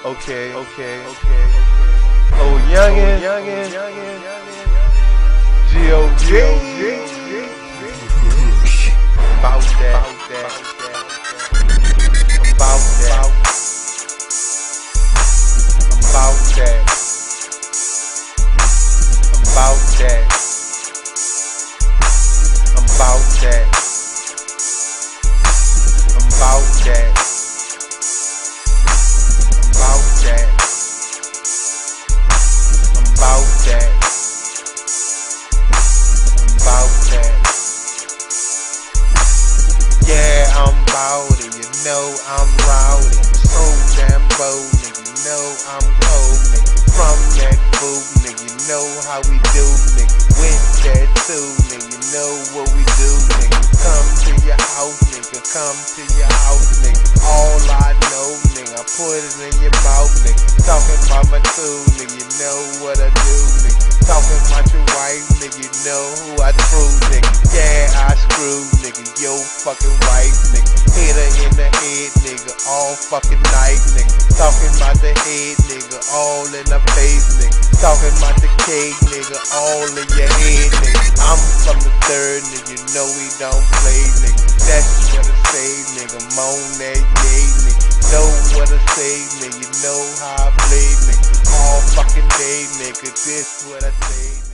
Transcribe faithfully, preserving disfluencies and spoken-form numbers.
Okay, okay, okay, okay. Oh, youngin', youngin', G O G. About that, about that, about that, about that, about that, about that, about that, about that, about that, about that. Yeah, I'm bout it, you know I'm rowdy. So damn bold, nigga, you know I'm cold, nigga. From that food, nigga, you know how we do, nigga. With that too, nigga, you know what we do, nigga. Come to your house, nigga, come to your house, nigga. All I know, nigga, I put it in your mouth, nigga. Talking about my tool, nigga, you know what I do, nigga. Talking about your wife, nigga, you know who I screw, nigga. Yeah, I screw, nigga, yo fucking wife, nigga. Hit her in the head, nigga, all fucking night, nigga. Talking about the head, nigga, all in the face, nigga. Talking about the cake, nigga, all in your head, nigga. I'm from the third, nigga, you know we don't play, nigga. That's what I say, nigga, moan that yay, nigga. Know what I say, nigga, you know how I play, nigga. All fucking day, nigga, this what I say.